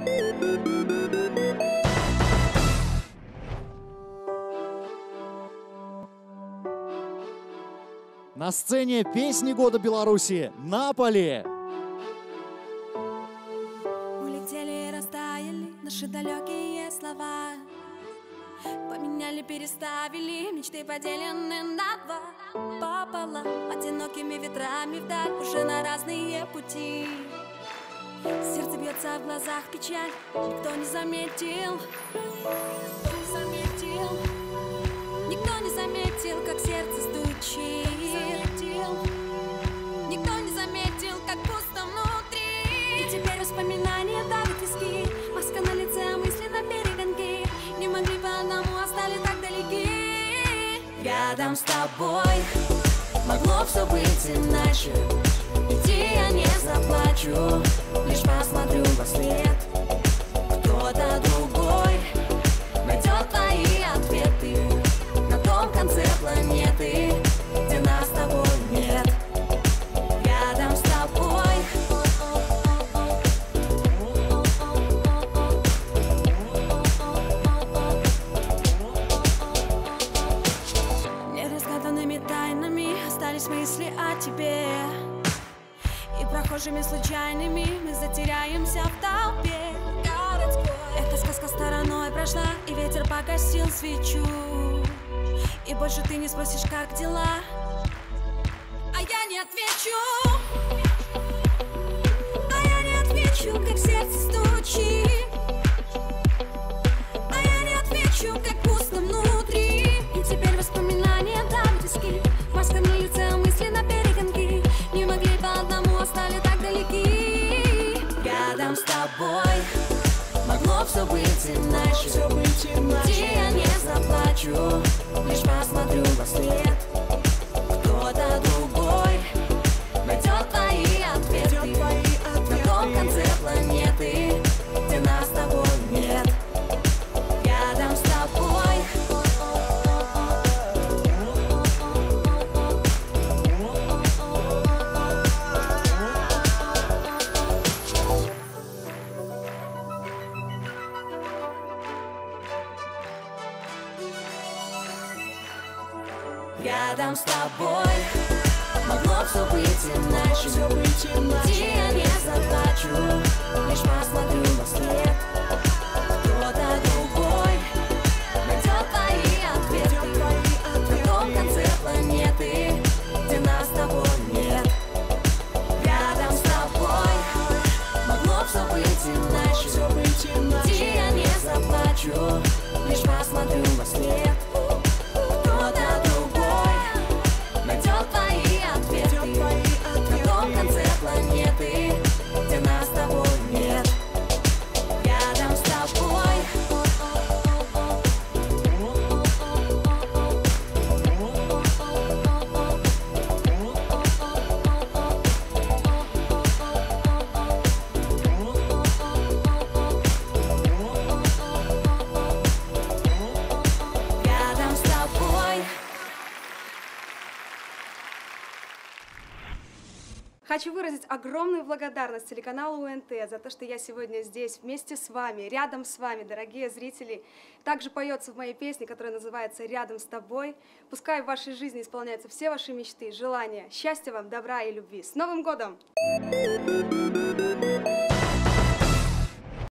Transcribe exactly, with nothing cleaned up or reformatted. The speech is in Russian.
На сцене песни года Беларуси «Наполе». Улетели и растаяли наши далекие слова. Поменяли, переставили, мечты поделены на два пополам. Одинокими ветрами вдаль, уже на разные пути. Сердце бьется, в глазах печаль, никто не заметил. Не заметил. Никто не заметил, как сердце стучит. Заметил. Никто не заметил, как пусто внутри. И теперь воспоминания давят виски. Маска на лице, мысли на перегонки. Не могли по одному, а стали так далеки. Рядом с тобой могло все быть иначе. Иди, я не заплачу, лишь посмотрю во след. Кто-то другой найдет твои ответы на том конце планеты, где нас с тобой нет. Рядом с тобой неразгаданными тайнами остались мысли о тебе. И прохожими случайными мы затеряемся в толпе городской. Эта сказка стороной прошла, и ветер погасил свечу. И больше ты не спросишь, как дела, а я не отвечу. А я не отвечу, как сердце стучит. А я не отвечу, как пусто внутри. И теперь воспоминания давят виски. Маска на лице, мысли на перегонки. Не могли по одному, а стали так далеки. Рядом с тобой могло все быть иначе. Иди, я не заплачу, лишь посмотрю во след. Кто-то другой найдет твои ответы на том конце планеты, где нас с тобой нет. Рядом с тобой Рядом с тобой могло все быть иначе. Иди, я не заплачу, лишь посмотрю во след. Кто-то другой найдет твои ответы на том конце планеты, где нас с тобой нет. Рядом с тобой могло все быть иначе. Иди, я не заплачу, лишь посмотрю во след. Кто-то другой найдет твои ответы на том конце планеты, где нас с тобой нет. Рядом с тобой Рядом с тобой. Хочу выразить огромную благодарность телеканалу У Эн Тэ за то, что я сегодня здесь вместе с вами, рядом с вами, дорогие зрители. Также поется в моей песне, которая называется «Рядом с тобой». Пускай в вашей жизни исполняются все ваши мечты, желания. Счастья вам, добра и любви. С Новым годом!